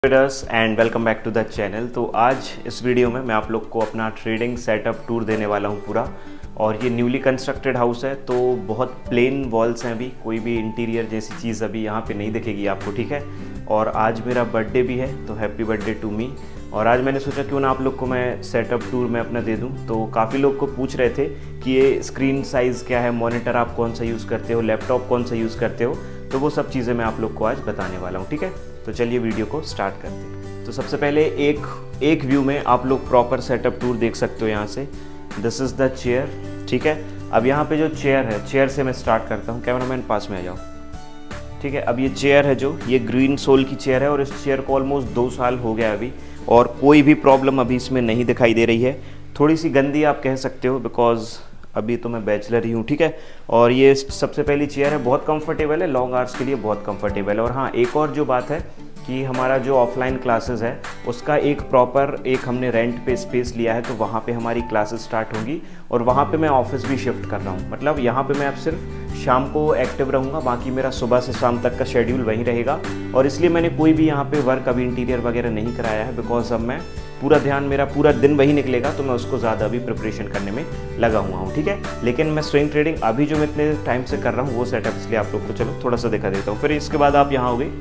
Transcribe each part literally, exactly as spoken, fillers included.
Traders and welcome back to the channel. तो आज इस वीडियो में मैं आप लोग को अपना ट्रेडिंग सेटअप टूर देने वाला हूं पूरा। और ये न्यूली कंस्ट्रक्टेड हाउस है, तो बहुत प्लेन वॉल्स हैं, अभी कोई भी इंटीरियर जैसी चीज़ अभी यहाँ पे नहीं दिखेगी आपको, ठीक है। और आज मेरा बर्थडे भी है, तो हैप्पी बर्थडे टू मी। और आज मैंने सोचा क्यों ना आप लोग को मैं सेटअप टूर में अपना दे दूं। तो काफ़ी लोग को पूछ रहे थे कि ये स्क्रीन साइज़ क्या है, मॉनिटर आप कौन सा यूज़ करते हो, लैपटॉप कौन सा यूज़ करते हो, तो वो सब चीज़ें मैं आप लोग को आज बताने वाला हूँ, ठीक है। तो चलिए वीडियो को स्टार्ट करते हैं। तो सबसे पहले एक एक व्यू में आप लोग प्रॉपर सेटअप टूर देख सकते हो यहाँ से। दिस इज़ द चेयर, ठीक है। अब यहाँ पे जो चेयर है, चेयर से मैं स्टार्ट करता हूँ। कैमरामैन पास में आ जाओ, ठीक है। अब ये चेयर है जो, ये ग्रीन सोल की चेयर है और इस चेयर को ऑलमोस्ट दो साल हो गया अभी, और कोई भी प्रॉब्लम अभी इसमें नहीं दिखाई दे रही है। थोड़ी सी गंदी आप कह सकते हो, बिकॉज अभी तो मैं बैचलर ही हूँ, ठीक है। और ये सबसे पहली चेयर है, बहुत कंफर्टेबल है, लॉन्ग आवर्स के लिए बहुत कंफर्टेबल है। और हाँ, एक और जो बात है कि हमारा जो ऑफलाइन क्लासेस है उसका एक प्रॉपर एक हमने रेंट पे स्पेस लिया है, तो वहाँ पे हमारी क्लासेस स्टार्ट होंगी। और वहाँ पे मैं ऑफिस भी शिफ्ट कर रहा हूँ, मतलब यहाँ पे मैं अब सिर्फ शाम को एक्टिव रहूँगा, बाकी मेरा सुबह से शाम तक का शेड्यूल वहीं रहेगा। और इसलिए मैंने कोई भी यहाँ पे वर्क अभी इंटीरियर वगैरह नहीं कराया है, बिकॉज अब मैं पूरा ध्यान, मेरा पूरा दिन वही निकलेगा, तो मैं उसको ज़्यादा अभी प्रिपरेशन करने में लगा हुआ हूँ, ठीक है। लेकिन मैं स्विंग ट्रेडिंग अभी जो मैं इतने टाइम से कर रहा हूँ वो सेटअप इसलिए आप लोग को चलो थोड़ा सा दिखा देता हूँ। फिर इसके बाद आप यहाँ हो गए,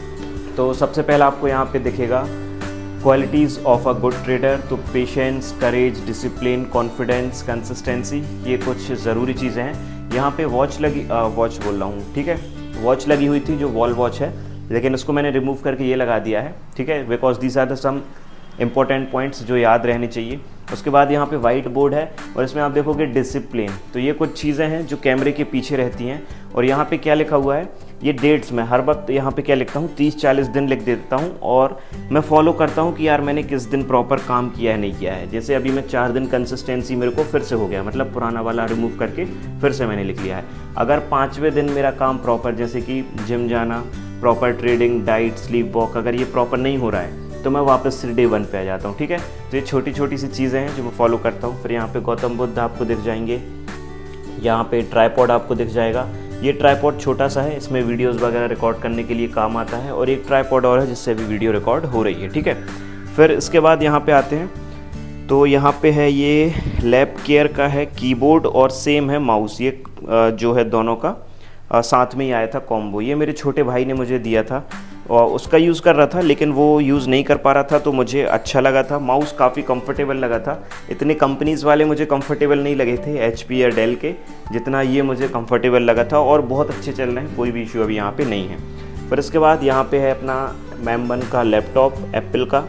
तो सबसे पहला आपको यहाँ पे दिखेगा qualities of a good trader. तो patience, courage, discipline, confidence, consistency, ये कुछ ज़रूरी चीज़ें हैं। यहाँ पे वॉच लगी, वॉच बोल रहा हूँ, ठीक है, वॉच लगी हुई थी जो वॉल वॉच है, लेकिन उसको मैंने रिमूव करके ये लगा दिया है, ठीक है, because these are the some important points जो याद रहने चाहिए। उसके बाद यहाँ पे वाइट बोर्ड है और इसमें आप देखोगे डिसिप्लिन। तो ये कुछ चीज़ें हैं जो कैमरे के पीछे रहती हैं। और यहाँ पे क्या लिखा हुआ है, ये डेट्स में हर वक्त यहाँ पे क्या लिखता हूँ, तीस चालीस दिन लिख देता हूँ। और मैं फॉलो करता हूँ कि यार मैंने किस दिन प्रॉपर काम किया है नहीं किया है। जैसे अभी मैं चार दिन कंसिस्टेंसी मेरे को फिर से हो गया, मतलब पुराना वाला रिमूव करके फिर से मैंने लिख लिया है। अगर पाँचवें दिन मेरा काम प्रॉपर, जैसे कि जिम जाना, proper trading, diet, sleep walk, अगर ये प्रॉपर नहीं हो रहा है तो मैं वापस से डे वन पे आ जाता हूँ, ठीक है। तो ये छोटी छोटी सी चीज़ें हैं जो मैं फॉलो करता हूँ। फिर यहाँ पे गौतम बुद्ध आपको दिख जाएंगे, यहाँ पे ट्राइपॉड आपको दिख जाएगा। ये ट्राइपॉड छोटा सा है, इसमें वीडियोस वगैरह रिकॉर्ड करने के लिए काम आता है। और एक ट्राइपॉड और है जिससे भी वीडियो रिकॉर्ड हो रही है, ठीक है। फिर इसके बाद यहाँ पे आते हैं, तो यहाँ पे है ये लैब केयर का है कीबोर्ड और सेम है माउस, ये जो है दोनों का साथ में ही आया था कॉम्बो। ये मेरे छोटे भाई ने मुझे दिया था और उसका यूज़ कर रहा था, लेकिन वो यूज़ नहीं कर पा रहा था, तो मुझे अच्छा लगा था। माउस काफ़ी कंफर्टेबल लगा था। इतने कंपनीज़ वाले मुझे कंफर्टेबल नहीं लगे थे, एचपी या डेल के, जितना ये मुझे कंफर्टेबल लगा था। और बहुत अच्छे चल रहे हैं, कोई भी इशू अभी यहाँ पे नहीं है। फिर इसके बाद यहाँ पे है अपना एम वन का लैपटॉप एप्पल का।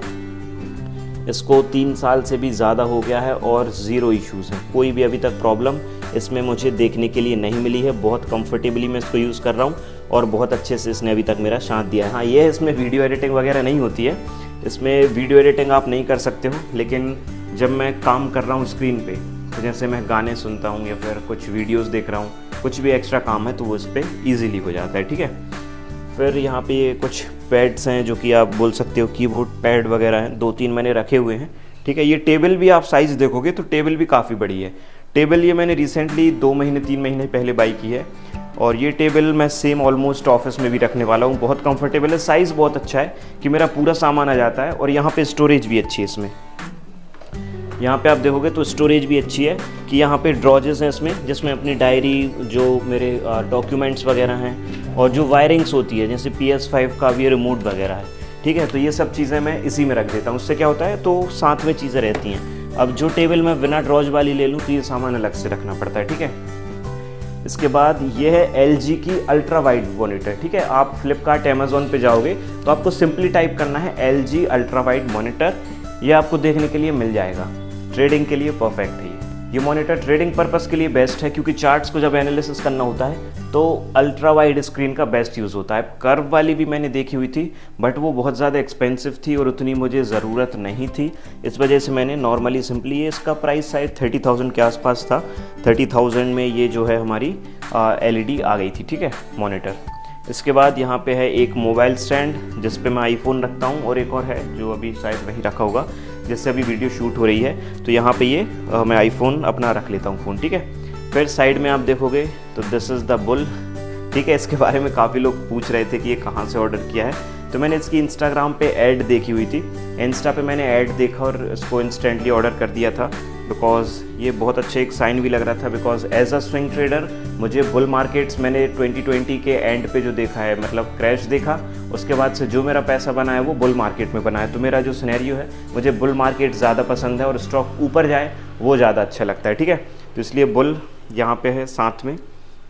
इसको तीन साल से भी ज़्यादा हो गया है और ज़ीरो इश्यूज़ हैं, कोई भी अभी तक प्रॉब्लम इसमें मुझे देखने के लिए नहीं मिली है। बहुत कंफर्टेबली मैं इसको यूज़ कर रहा हूँ और बहुत अच्छे से इसने अभी तक मेरा साथ दिया है। हाँ, ये है इसमें वीडियो एडिटिंग वगैरह नहीं होती है, इसमें वीडियो एडिटिंग आप नहीं कर सकते हो। लेकिन जब मैं काम कर रहा हूँ स्क्रीन पे, तो जैसे मैं गाने सुनता हूँ या फिर कुछ वीडियोस देख रहा हूँ, कुछ भी एक्स्ट्रा काम है तो वो इस पर ईजिली हो जाता है, ठीक है। फिर यहाँ पे ये कुछ पैड्स हैं जो कि आप बोल सकते हो कीबोर्ड पैड वगैरह हैं, दो तीन मैंने रखे हुए हैं, ठीक है। ये टेबल भी आप साइज़ देखोगे तो टेबल भी काफ़ी बड़ी है। टेबल ये मैंने रिसेंटली दो महीने तीन महीने पहले बाई की है। और ये टेबल मैं सेम ऑलमोस्ट ऑफिस में भी रखने वाला हूँ, बहुत कंफर्टेबल है, साइज़ बहुत अच्छा है कि मेरा पूरा सामान आ जाता है। और यहाँ पे स्टोरेज भी अच्छी है इसमें, यहाँ पे आप देखोगे तो स्टोरेज भी अच्छी है कि यहाँ पे ड्रॉजेस हैं इसमें, जिसमें अपनी डायरी, जो मेरे डॉक्यूमेंट्स वगैरह हैं, और जो वायरिंग्स होती है जैसे पी एस फाइव का भी रिमोट वगैरह है, ठीक है। तो ये सब चीज़ें मैं इसी में रख देता हूँ। उससे क्या होता है, तो साथ में चीज़ें रहती हैं। अब जो टेबल मैं बिना ड्रॉज वाली ले लूँ तो ये सामान अलग से रखना पड़ता है, ठीक है। इसके बाद ये है एल जी की अल्ट्रा वाइड मॉनिटर, ठीक है। आप फ्लिपकार्ट अमेज़ॉन पे जाओगे तो आपको सिंपली टाइप करना है L G ultra wide monitor, ये आपको देखने के लिए मिल जाएगा। ट्रेडिंग के लिए परफेक्ट है ये ये मॉनिटर ट्रेडिंग पर्पस के लिए बेस्ट है, क्योंकि चार्ट्स को जब एनालिसिस करना होता है तो अल्ट्रा वाइड स्क्रीन का बेस्ट यूज़ होता है। कर्व वाली भी मैंने देखी हुई थी, बट वो बहुत ज़्यादा एक्सपेंसिव थी और उतनी मुझे ज़रूरत नहीं थी। इस वजह से मैंने नॉर्मली सिंपली, ये इसका प्राइस शायद थर्टी थाउजेंड के आसपास था, थर्टी थाउजेंड में ये जो है हमारी एल ई डी आ गई थी, ठीक है, मॉनिटर। इसके बाद यहाँ पे है एक मोबाइल स्टैंड जिस पे मैं आईफोन रखता हूँ, और एक और है जो अभी शायद वहीं रखा होगा जिससे अभी वीडियो शूट हो रही है। तो यहाँ पे ये आ, मैं आईफोन अपना रख लेता हूँ फ़ोन, ठीक है। फिर साइड में आप देखोगे तो दिस इज़ द बुल, ठीक है। इसके बारे में काफ़ी लोग पूछ रहे थे कि ये कहाँ से ऑर्डर किया है, तो मैंने इसकी इंस्टाग्राम पे ऐड देखी हुई थी, इंस्टा पे मैंने ऐड देखा और इसको इंस्टेंटली ऑर्डर कर दिया था, बिकॉज ये बहुत अच्छे एक साइन भी लग रहा था। Because as a swing trader मुझे बुल मार्केट्स मैंने ट्वेंटी ट्वेंटी के एंड पे जो देखा है, मतलब क्रैश देखा, उसके बाद से जो मेरा पैसा बना है वो बुल मार्केट में बना है। तो मेरा जो सिनेरियो है, मुझे बुल मार्केट ज़्यादा पसंद है और स्टॉक ऊपर जाए वो ज़्यादा अच्छा लगता है, ठीक है। तो इसलिए बुल यहाँ पे है। साथ में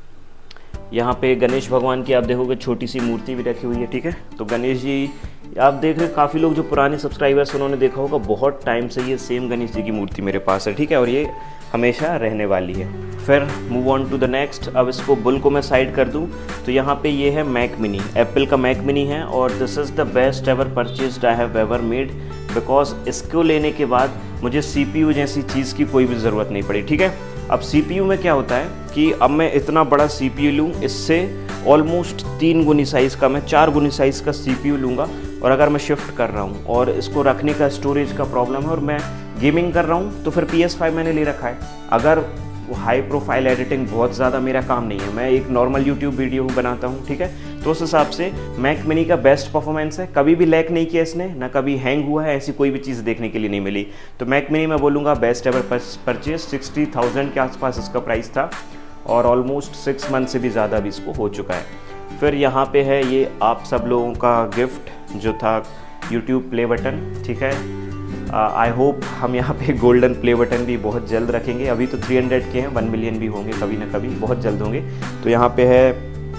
यहाँ पे गणेश भगवान की आप देखोगे छोटी सी मूर्ति भी रखी हुई है, ठीक है। तो गणेश जी आप देख रहे, काफ़ी लोग जो पुराने सब्सक्राइबर्स उन्होंने देखा होगा, बहुत टाइम से ये सेम गणेश जी की मूर्ति मेरे पास है, ठीक है, और ये हमेशा रहने वाली है। फिर move on to the next. अब इसको बुल को मैं साइड कर दूं तो यहाँ पे ये है मैक मिनी, एप्पल का मैक मिनी है, और this is the best ever purchased I have ever made, because इसको लेने के बाद मुझे सीपीयू जैसी चीज़ की कोई भी ज़रूरत नहीं पड़ी, ठीक है। अब सीपीयू में क्या होता है कि अब मैं इतना बड़ा सीपीयू लूँ, इससे ऑलमोस्ट तीन गुनी साइज़ का, मैं चार गुनी साइज़ का सीपीयू लूँगा, और अगर मैं शिफ्ट कर रहा हूँ और इसको रखने का स्टोरेज का प्रॉब्लम है और मैं गेमिंग कर रहा हूँ, तो फिर पी एस फाइव मैंने ले रखा है। अगर हाई प्रोफाइल एडिटिंग बहुत ज़्यादा मेरा काम नहीं है, मैं एक नॉर्मल यूट्यूब वीडियो बनाता हूँ, ठीक है, तो उस हिसाब से मैक मिनी का बेस्ट परफॉर्मेंस है। कभी भी लैग नहीं किया इसने, ना कभी हैंग हुआ है, ऐसी कोई भी चीज़ देखने के लिए नहीं मिली। तो मैक मिनी मैं बोलूँगा best ever purchase. Sixty thousand के आसपास इसका प्राइस था और ऑलमोस्ट सिक्स मंथ से भी ज़्यादा भी इसको हो चुका है। फिर यहाँ पे है ये आप सब लोगों का गिफ्ट जो था, यूट्यूब प्ले बटन, ठीक है। आई uh, होप हम यहाँ पे गोल्डन प्ले बटन भी बहुत जल्द रखेंगे। अभी तो थ्री हंड्रेड के हैं, वन मिलियन भी होंगे कभी ना कभी, बहुत जल्द होंगे। तो यहाँ पे है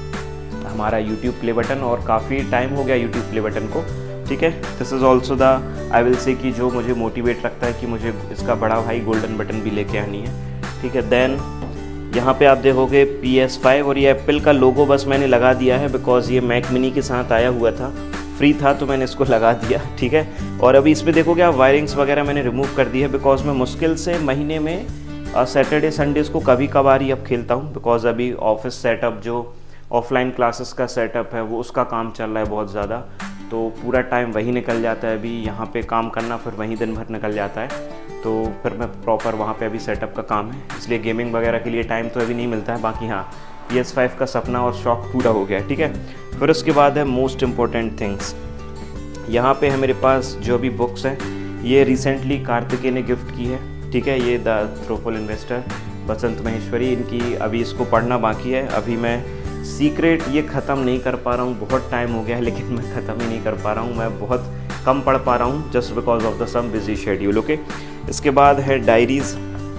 हमारा यूट्यूब प्ले बटन, और काफ़ी टाइम हो गया यूट्यूब प्ले बटन को, ठीक है। This is also the I will say कि जो मुझे मोटिवेट रखता है कि मुझे इसका बड़ा भाई गोल्डन बटन भी लेके आनी है, ठीक है। देन यहाँ पे आप देखोगे पी एस फाइव, और ये एप्पल का लोगो बस मैंने लगा दिया है, बिकॉज ये मैक मिनी के साथ आया हुआ था, फ्री था, तो मैंने इसको लगा दिया, ठीक है। और अभी इस पर देखोगे आप वायरिंग्स वगैरह मैंने रिमूव कर दी है, बिकॉज मैं मुश्किल से महीने में सैटरडे संडेज़ को कभी कभार ही अब खेलता हूँ, बिकॉज अभी ऑफिस सेटअप जो ऑफलाइन क्लासेस का सेटअप है वो उसका काम चल रहा है बहुत ज़्यादा, तो पूरा टाइम वही निकल जाता है। अभी यहाँ पे काम करना, फिर वहीं दिन भर निकल जाता है, तो फिर मैं प्रॉपर वहाँ पे अभी सेटअप का काम है, इसलिए गेमिंग वगैरह के लिए टाइम तो अभी नहीं मिलता है। बाकी हाँ, पी एस फाइव का सपना और शौक पूरा हो गया, ठीक है। फिर उसके बाद है मोस्ट इम्पॉर्टेंट थिंग्स। यहाँ पे है मेरे पास जो भी बुक्स हैं, ये रिसेंटली कार्तिकेय ने गिफ्ट की है, ठीक है। ये the thoughtful investor Basant Maheshwari, इनकी अभी इसको पढ़ना बाकी है। अभी मैं सीक्रेट ये ख़त्म नहीं कर पा रहा हूँ, बहुत टाइम हो गया है, लेकिन मैं ख़त्म ही नहीं कर पा रहा हूँ, मैं बहुत कम पढ़ पा रहा हूँ, just because of the some busy schedule, okay. इसके बाद है डायरीज़,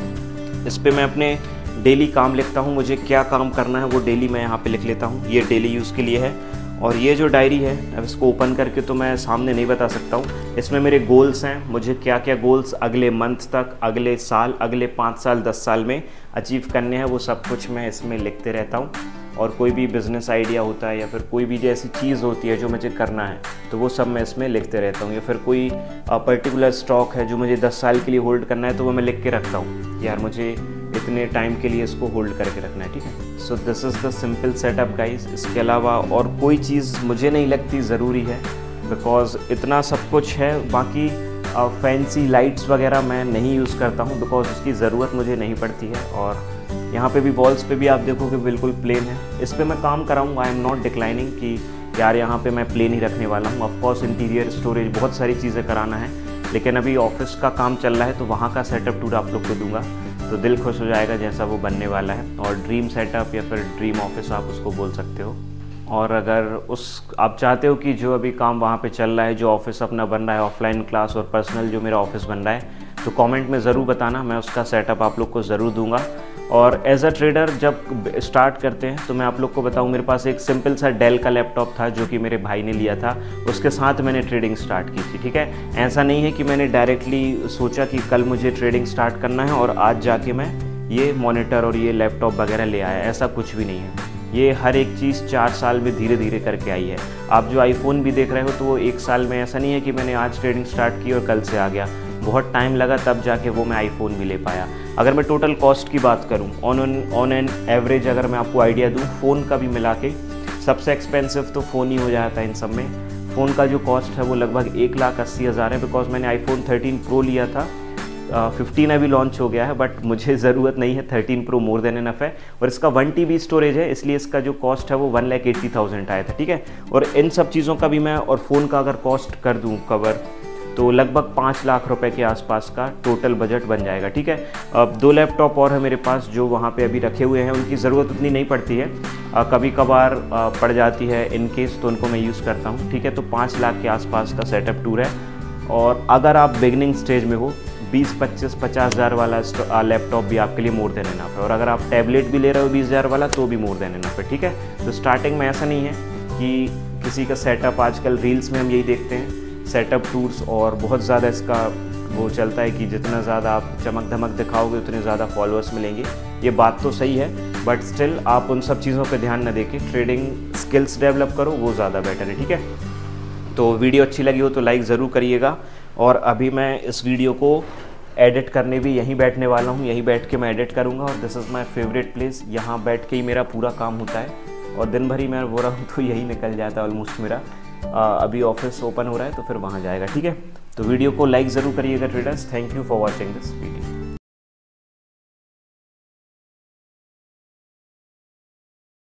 इस पर मैं अपने डेली काम लिखता हूँ, मुझे क्या काम करना है वो डेली मैं यहाँ पे लिख लेता हूँ, ये डेली यूज़ के लिए है। और ये जो डायरी है, अब इसको ओपन करके तो मैं सामने नहीं बता सकता हूँ, इसमें मेरे गोल्स हैं, मुझे क्या क्या गोल्स अगले मंथ तक, अगले साल, अगले पाँच साल, दस साल में अचीव करने हैं, वो सब कुछ मैं इसमें लिखते रहता हूँ। और कोई भी बिज़नेस आइडिया होता है या फिर कोई भी ऐसी चीज़ होती है जो मुझे करना है, तो वो सब मैं इसमें लिखते रहता हूँ। या फिर कोई पर्टिकुलर स्टॉक है जो मुझे दस साल के लिए होल्ड करना है, तो वो मैं लिख के रखता हूँ, यार मुझे इतने टाइम के लिए इसको होल्ड करके रखना है, ठीक है। So this is the simple setup guys. इसके अलावा और कोई चीज़ मुझे नहीं लगती ज़रूरी है, बिकॉज इतना सब कुछ है। बाकी फैंसी लाइट्स वगैरह मैं नहीं यूज़ करता हूँ, बिकॉज उसकी ज़रूरत मुझे नहीं पड़ती है। और यहाँ पे भी वॉल्स पे भी आप देखोगे बिल्कुल प्लेन है, इस पर मैं काम कर रहा हूँ, आई एम नॉट डिक्लाइनिंग कि यार यहाँ पे मैं प्लेन ही रखने वाला हूँ। ऑफकोर्स इंटीरियर स्टोरेज बहुत सारी चीज़ें कराना है, लेकिन अभी ऑफिस का काम चल रहा है, तो वहाँ का सेटअप टूर आप लोग को दूंगा, तो दिल खुश हो जाएगा जैसा वो बनने वाला है। और ड्रीम सेटअप या फिर ड्रीम ऑफिस आप उसको बोल सकते हो। और अगर उस आप चाहते हो कि जो अभी काम वहाँ पे चल रहा है, जो ऑफिस अपना बन रहा है, ऑफलाइन क्लास और पर्सनल जो मेरा ऑफिस बन रहा है, तो कमेंट में ज़रूर बताना, मैं उसका सेटअप आप लोग को ज़रूर दूंगा। और एज अ ट्रेडर जब स्टार्ट करते हैं तो मैं आप लोग को बताऊं, मेरे पास एक सिंपल सा डेल का लैपटॉप था जो कि मेरे भाई ने लिया था, उसके साथ मैंने ट्रेडिंग स्टार्ट की थी, ठीक है। ऐसा नहीं है कि मैंने डायरेक्टली सोचा कि कल मुझे ट्रेडिंग स्टार्ट करना है और आज जाके मैं ये मॉनिटर और ये लैपटॉप वगैरह ले आया, ऐसा कुछ भी नहीं है। ये हर एक चीज़ चार साल में धीरे धीरे करके आई है। आप जो आईफोन भी देख रहे हो तो वो एक साल में, ऐसा नहीं है कि मैंने आज ट्रेडिंग स्टार्ट की और कल से आ गया, बहुत टाइम लगा तब जाके वो मैं आईफोन भी ले पाया। अगर मैं टोटल कॉस्ट की बात करूं, ऑन ऑन एन एवरेज अगर मैं आपको आइडिया दूं, फ़ोन का भी मिला के सबसे एक्सपेंसिव तो फ़ोन ही हो जाता है इन सब में। फ़ोन का जो कॉस्ट है वो लगभग एक लाख अस्सी हज़ार है, बिकॉज मैंने आईफोन थर्टीन प्रो लिया था फिफ्टीन अभी लॉन्च हो गया है, बट मुझे ज़रूरत नहीं है, thirteen pro more than enough है। और इसका वन टी बी स्टोरेज है, इसलिए इसका जो कॉस्ट है वो वन लैख एट्टी थाउजेंड आया था, ठीक है। और इन सब चीज़ों का भी मैं और फ़ोन का अगर कॉस्ट कर दूँ कवर, तो लगभग पाँच लाख रुपए के आसपास का टोटल बजट बन जाएगा, ठीक है। अब दो लैपटॉप और है मेरे पास जो वहाँ पे अभी रखे हुए हैं, उनकी ज़रूरत उतनी नहीं पड़ती है, आ, कभी कभार आ, पड़ जाती है इन केस, तो उनको मैं यूज़ करता हूँ, ठीक है। तो पाँच लाख के आसपास का सेटअप टूर है। और अगर आप बिगनिंग स्टेज में हो, बीस पच्चीस पचास हज़ार वाला लैपटॉप भी आपके लिए मोर देन इनफ है। और अगर आप टैबलेट भी ले रहे हो बीस हज़ार वाला, तो भी मोर देन इनफ है, ठीक है। तो स्टार्टिंग में ऐसा नहीं है कि किसी का सेटअप, आजकल रील्स में हम यही देखते हैं सेटअप टूर्स, और बहुत ज़्यादा इसका वो चलता है कि जितना ज़्यादा आप चमक धमक दिखाओगे उतने ज़्यादा फॉलोअर्स मिलेंगे। ये बात तो सही है, बट स्टिल आप उन सब चीज़ों पे ध्यान न देके ट्रेडिंग स्किल्स डेवलप करो, वो ज़्यादा बेटर है, ठीक है। तो वीडियो अच्छी लगी हो तो लाइक ज़रूर करिएगा। और अभी मैं इस वीडियो को एडिट करने भी यहीं बैठने वाला हूँ, यहीं बैठ के मैं एडिट करूँगा। और this is my favourite place, यहाँ बैठ के ही मेरा पूरा काम होता है, और दिन भर ही मैं वो रहा हूँ तो यही निकल जाता है ऑलमोस्ट मेरा। आ, अभी ऑफिस ओपन हो रहा है तो फिर वहाँ जाएगा, ठीक है। तो वीडियो को लाइक ज़रूर करिएगा traders. Thank you for watching this video.